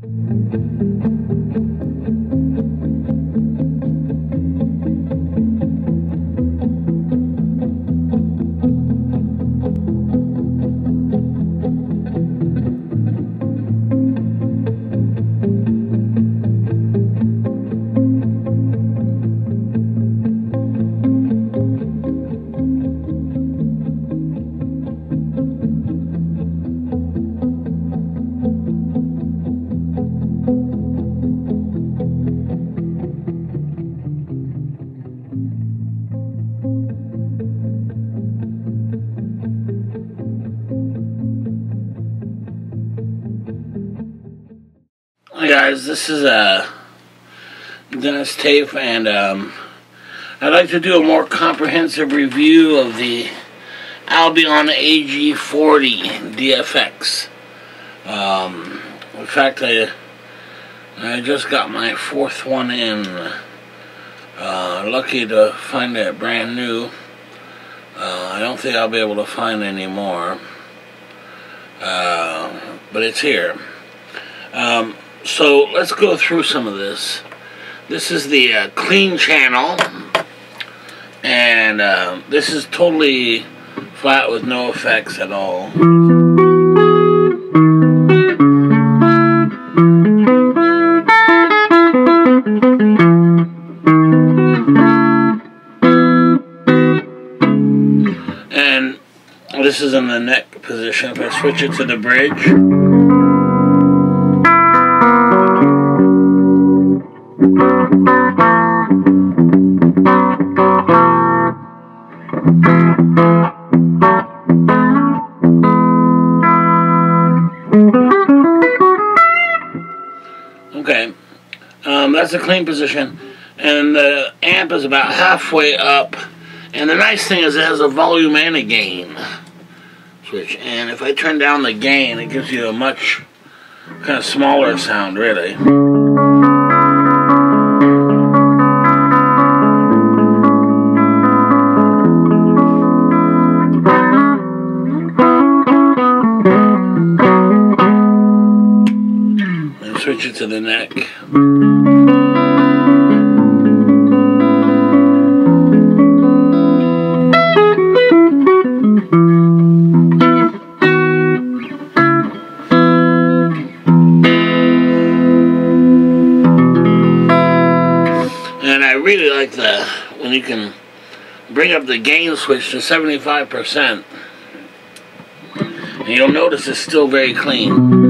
Hi guys, this is Dennis Tafe, and I'd like to do a more comprehensive review of the Albion AG40dfx. In fact, I just got my fourth one in. Lucky to find it brand new. I don't think I'll be able to find any more, but it's here. So let's go through some of this. This is the clean channel, and this is totally flat with no effects at all. And this is in the neck position. If I switch it to the bridge, okay, that's a clean position, and the amp is about halfway up, and the nice thing is it has a volume and a gain switch, and if I turn down the gain, it gives you a much kind of smaller sound, really. Switch it to the neck. And I really like when you can bring up the gain switch to 75%. And you'll notice it's still very clean.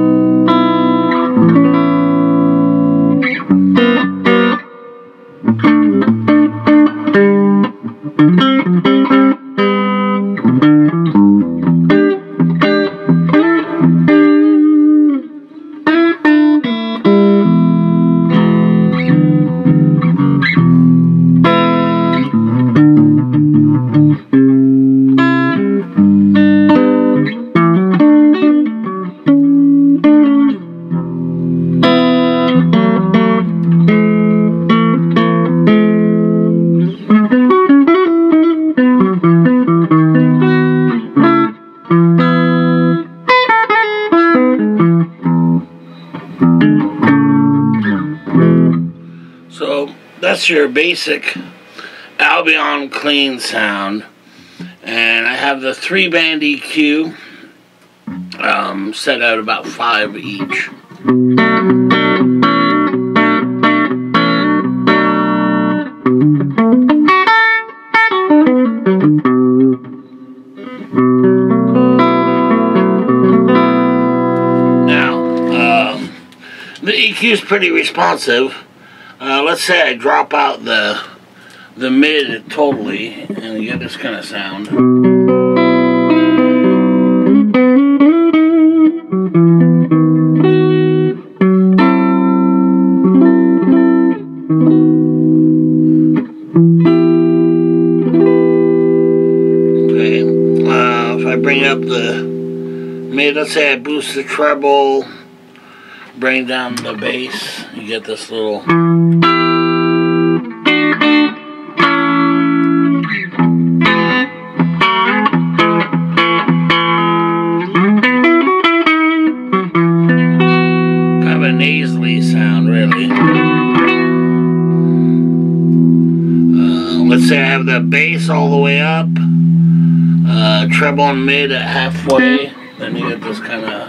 So that's your basic Albion clean sound, and I have the 3-band EQ set at about 5 each. Now, the EQ is pretty responsive. Let's say I drop out the mid totally, and you get this kind of sound. Okay, if I bring up the mid, let's say I boost the treble, bring down the bass, you get this little. kind of a nasally sound, really. Let's say I have the bass all the way up, treble and mid at halfway, then you get this kind of...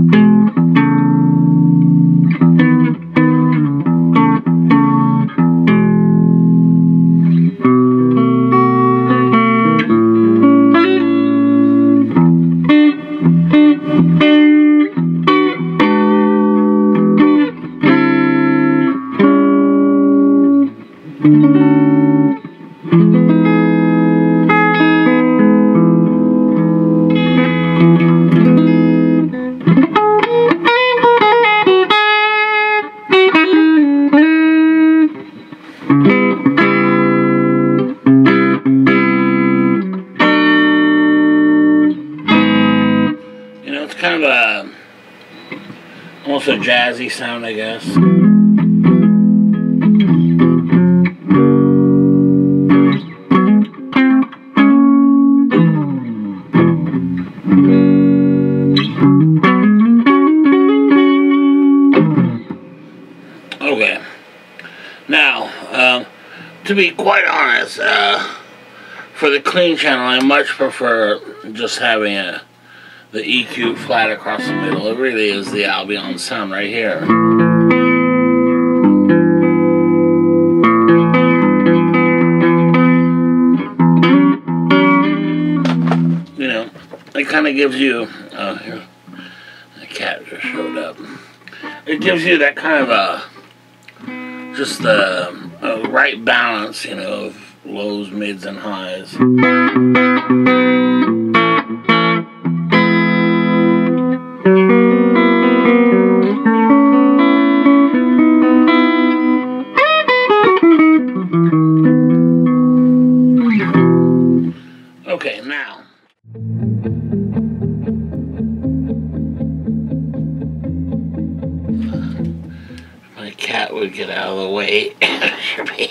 kind of a almost a jazzy sound, I guess. Okay. Now, to be quite honest, for the clean channel, I much prefer just having the EQ flat across the middle. It really is the Albion sound right here. You know, it kind of gives you, here, the cat just showed up. It gives you that kind of just a right balance, you know, of lows, mids, and highs. Okay, now. My cat would get out of the way. Sure, baby.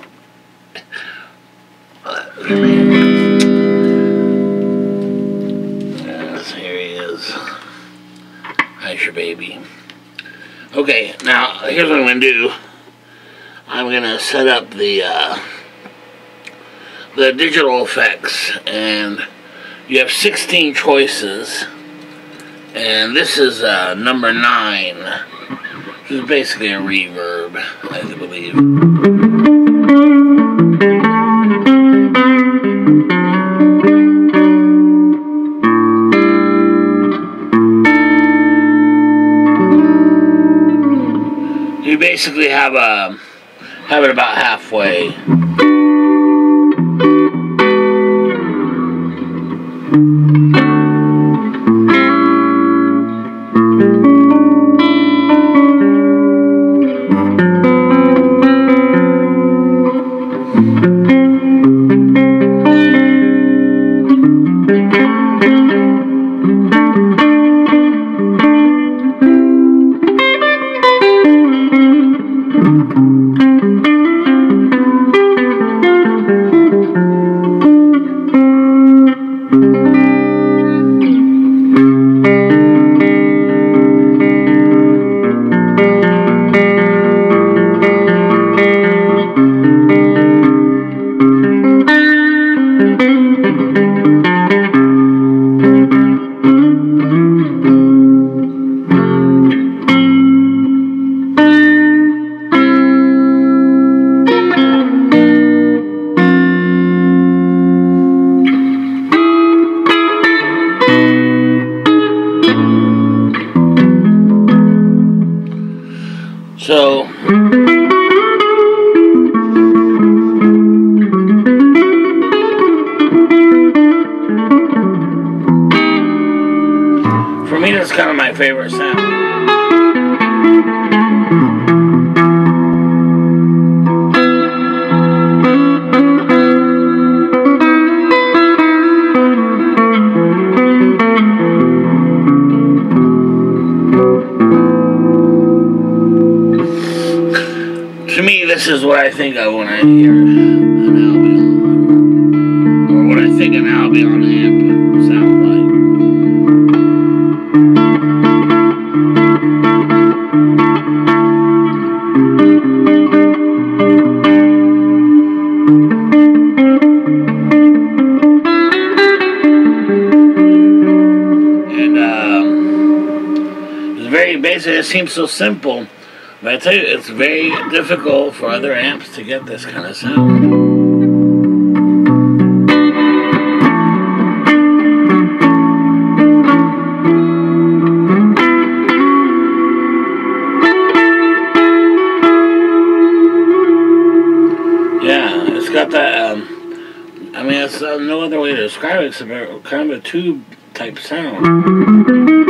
Yes, here he is. Hi, your baby. Okay, now here's what I'm gonna do. I'm gonna set up the digital effects, and you have 16 choices, and this is number 9, which is basically a reverb, I believe. You basically have it about halfway. So, for me, that's kind of my favorite sound. To me, this is what I think of when I hear an Albion, or what I think an Albion amp sounds like. Very basic. It seems so simple, but I tell you, it's very difficult for other amps to get this kind of sound. Yeah, it's got that. I mean, it's no other way to describe it. It's a kind of a tube type sound.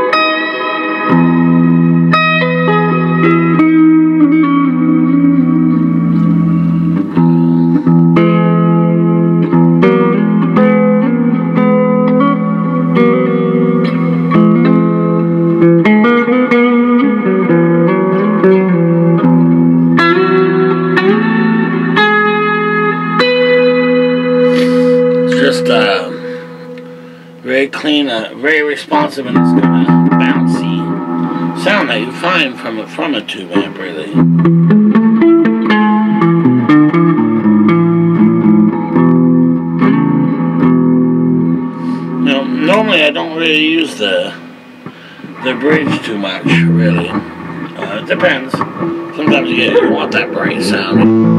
Just very clean, very responsive, and it's kind of bouncy sound that you find from a tube amp, really. Now, normally I don't really use the bridge too much, really. It depends. Sometimes you want that bright sound.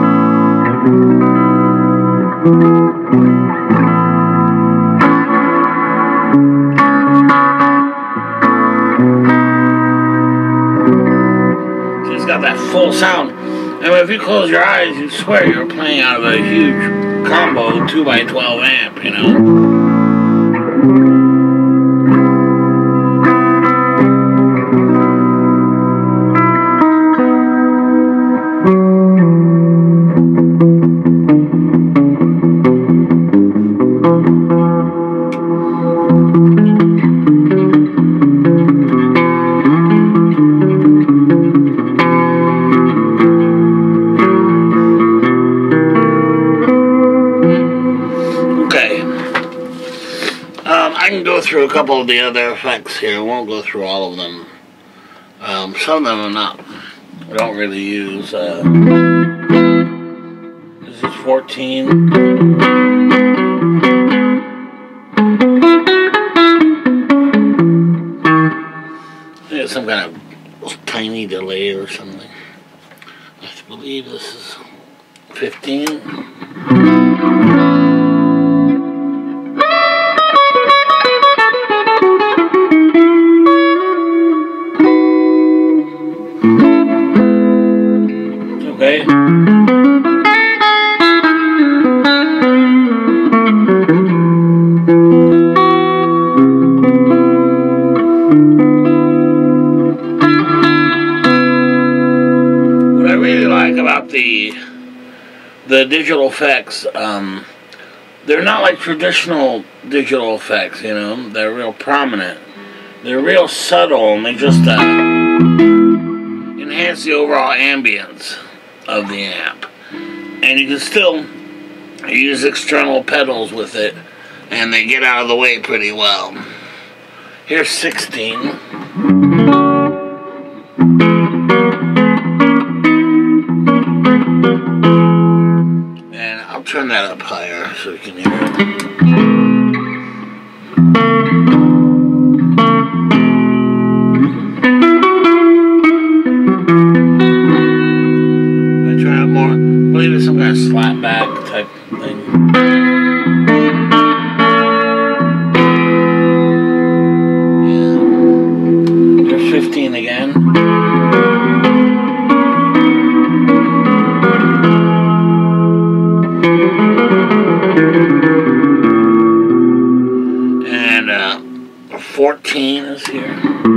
It's got that full sound, and if you close your eyes, you swear you're playing out of a huge combo 2x12 amp, you know. I can go through a couple of the other effects here. I won't go through all of them. Some of them I don't really use. This is 14. There's some kind of tiny delay or something. I believe this is 15. Okay. What I really like about the digital effects, they're not like traditional digital effects, you know. They're real prominent. They're real subtle, and they just enhance the overall ambience of the amp. And you can still use external pedals with it, and they get out of the way pretty well. Here's 16. And I'll turn that up higher so you can hear it. Some kind of slap back type thing. Yeah. There's 15 again. And 14 is here.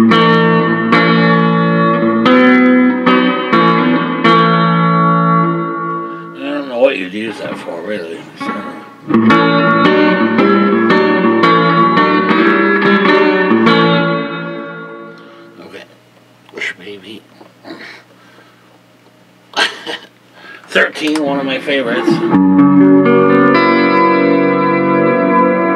What you'd use that for, really. Okay, push maybe. 13, one of my favorites.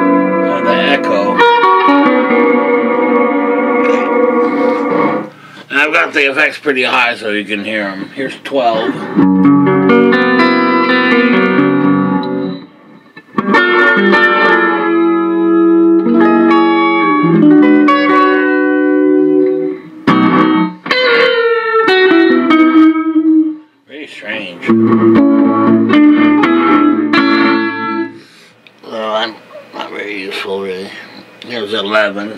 The echo. Okay. I've got the effects pretty high so you can hear them. Here's 12. Very strange. Well, I'm not very useful, really. Here's 11.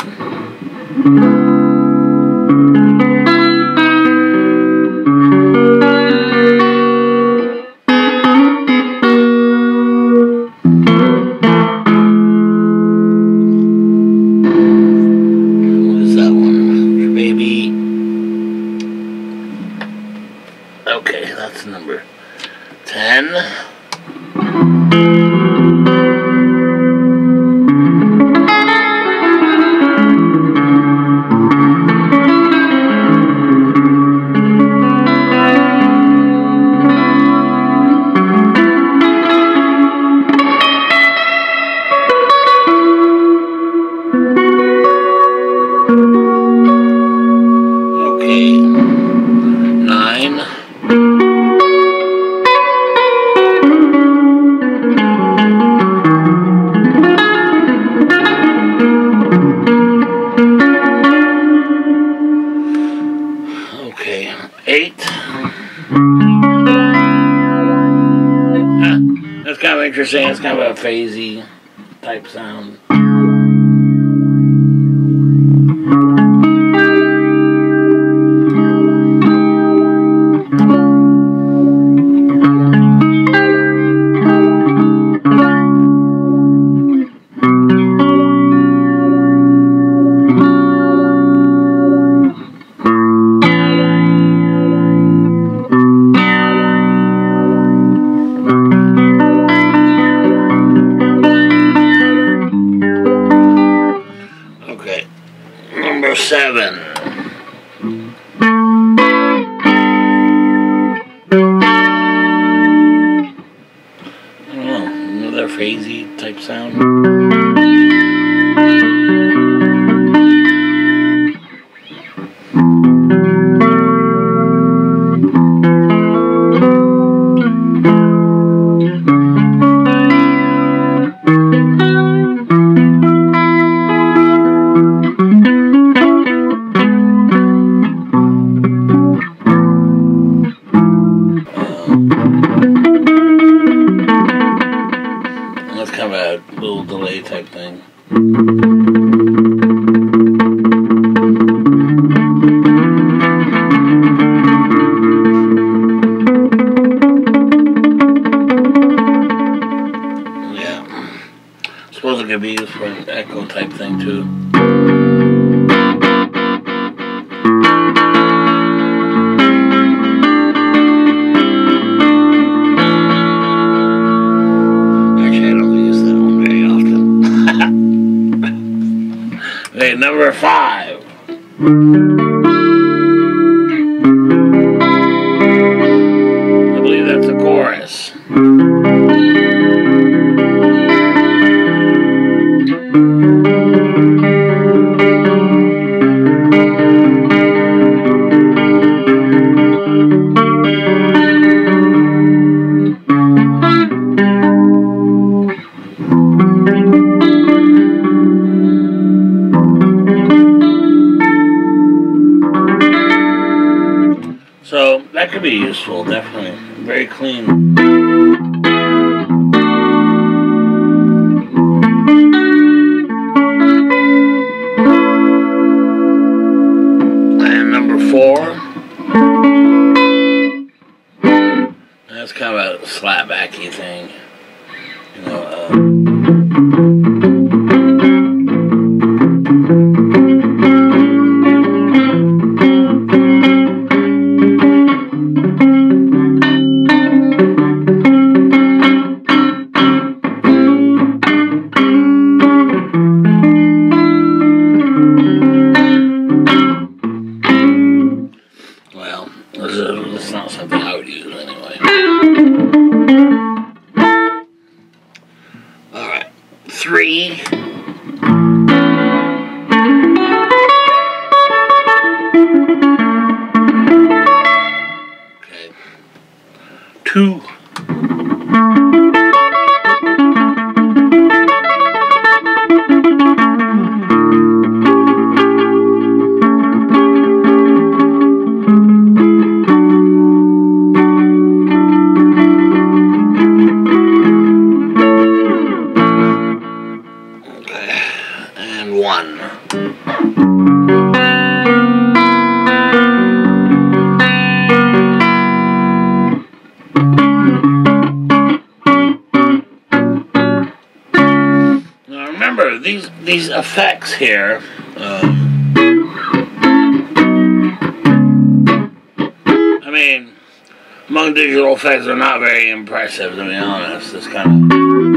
What is that one? Baby. Okay, that's number 10. Okay, 9. Okay, 8. That's kind of interesting. It's kind of a phasey type sound. Okay, number 7. I don't know, another phasey type sound. That's kind of a little delay type thing. Yeah. I suppose it could be used for an echo type thing too. Okay, number 5. I believe that's a chorus. So that could be useful, definitely. Very clean. And number 4. That's kind of a slapbacky thing. You know, well, this is not something I would use anyway. Alright, 3. these effects here, I mean, among digital effects, are not very impressive, to be honest. It's kind of,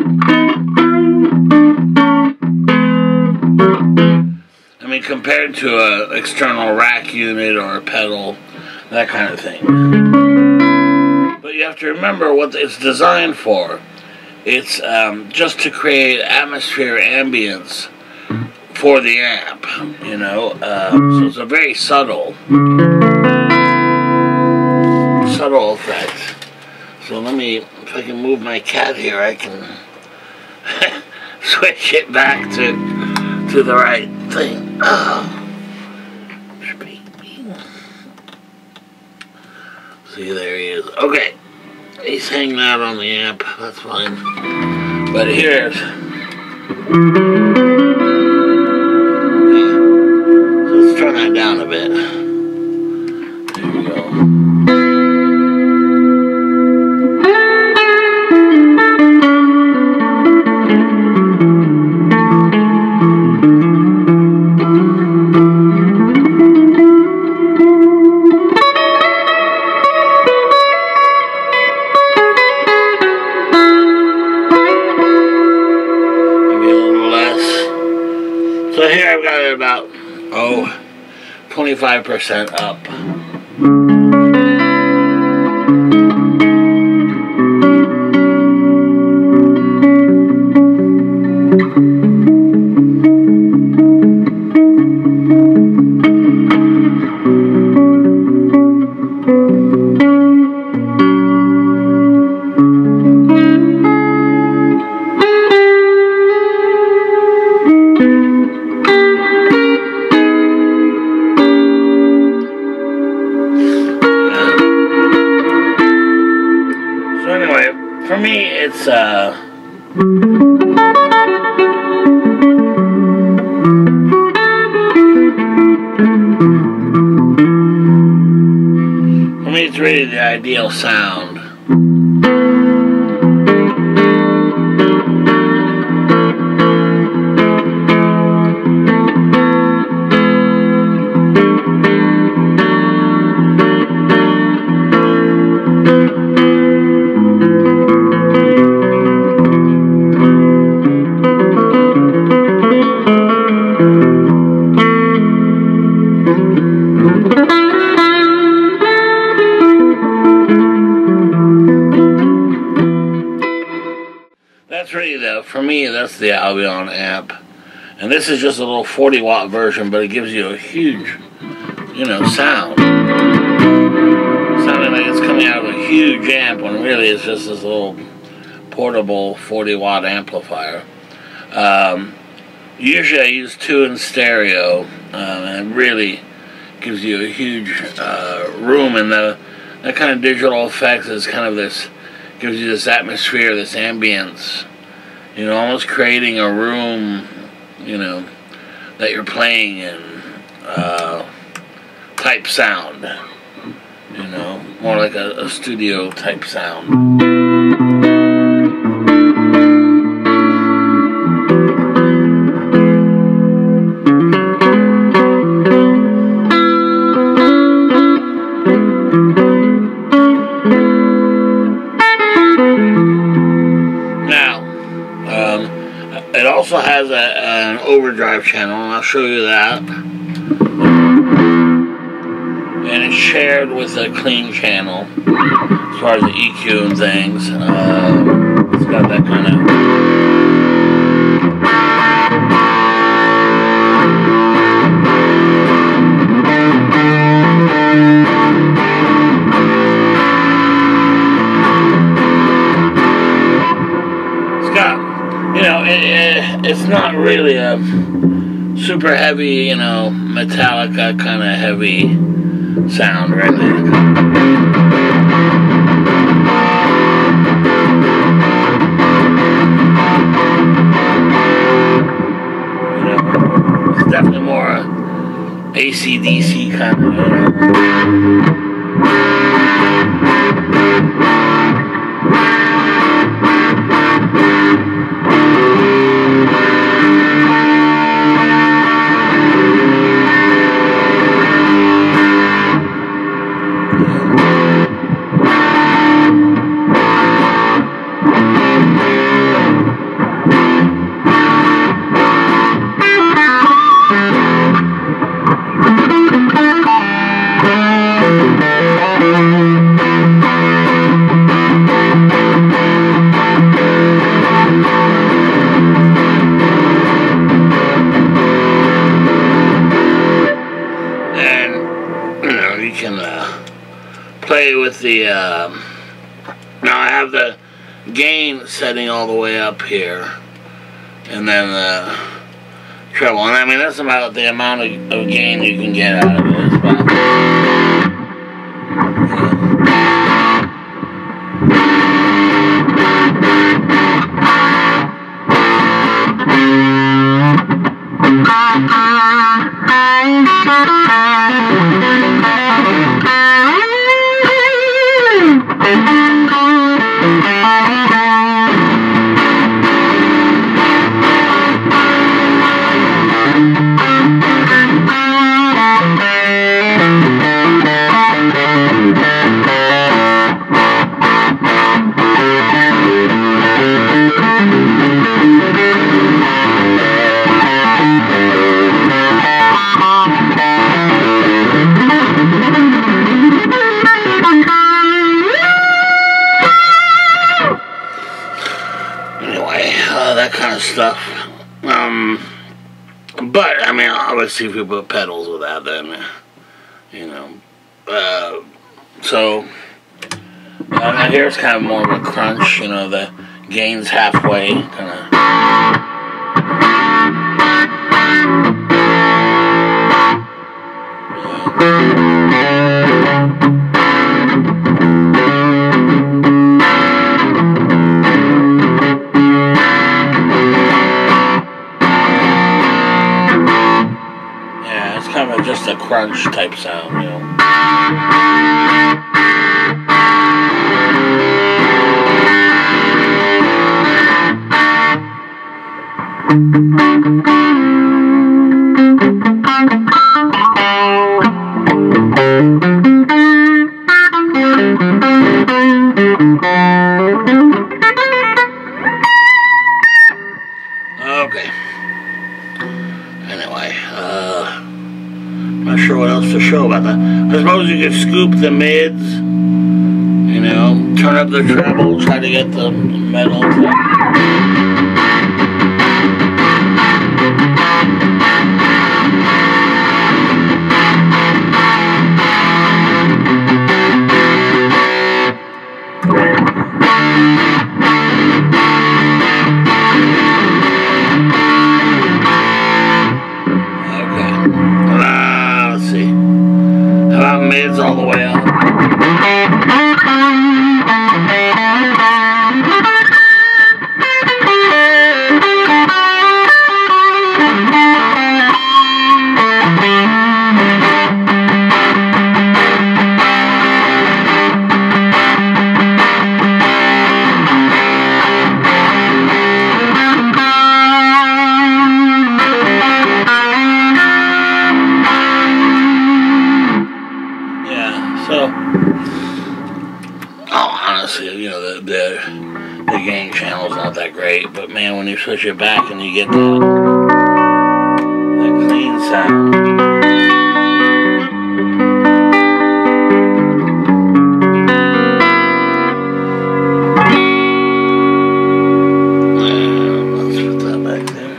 I mean, compared to an external rack unit or a pedal, that kind of thing. But you have to remember what it's designed for. It's just to create atmosphere ambience for the amp, you know. So it's a very subtle effect. So let me, if I can move my cat here, I can switch it back to the right thing. Oh. See, there he is. Okay. He's hanging out on the amp. That's fine. But here's... Okay. So let's turn that down a bit. There we go. So here I've got it about, 25% up. For me, it's, really the ideal sound. That's really for me, that's the Albion amp. And this is just a little 40-watt version, but it gives you a huge, sound. Sounding like it's coming out of a huge amp when really it's just this little portable 40-watt amplifier. Usually I use 2 in stereo, and it really gives you a huge room, and that kind of digital effects is kind of this, gives you this atmosphere, this ambience, almost creating a room, that you're playing in, type sound, more like a studio type sound. It also has an overdrive channel, and I'll show you that. And it's shared with a clean channel as far as the EQ and things. It's got that kind of... it's not really a super heavy, Metallica kind of heavy sound, really. It's definitely more AC/DC kind of, can play with the, now I have the gain setting all the way up here, and then treble, and I mean that's about the amount of gain you can get out of it. It's about, that kind of stuff. But I mean, obviously, if you put pedals with that, then you know. So here's kind of more of a crunch. You know, the gain's halfway, kind of. Kind of just a crunch type sound, you know. Okay. Anyway, not sure what else to show about that. I suppose you could scoop the mids, you know, turn up the treble, try to get the metal. Mids all the way up. So, honestly, you know, the gain channel's not that great, but man, when you switch it back and you get that clean sound. Let's put that back there.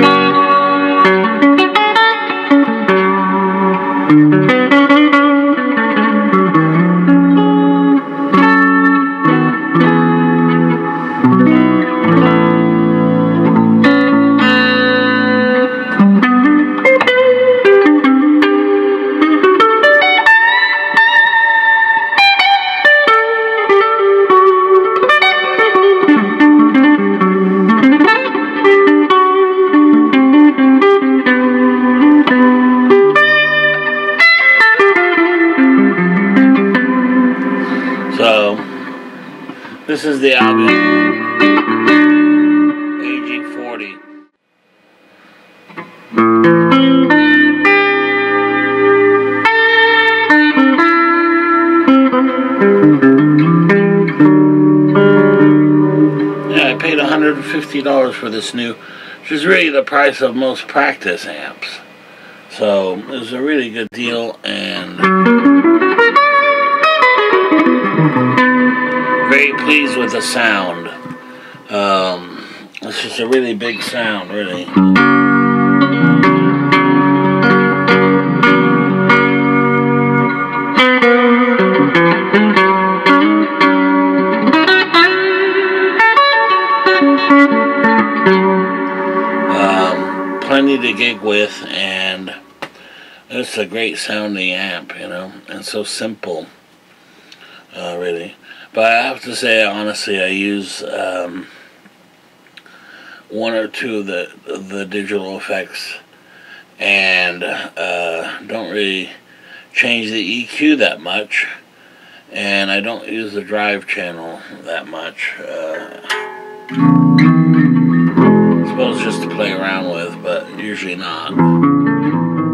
So, this is the Albion AG40. Yeah, I paid $150 for this new, which is really the price of most practice amps. So, it was a really good deal, and very pleased with the sound. It's just a really big sound, really. easy to gig with, and it's a great sounding amp, you know, and so simple, really. But I have to say, honestly, I use one or two of the digital effects, and don't really change the EQ that much, and I don't use the drive channel that much. I suppose just to play around with, but usually not.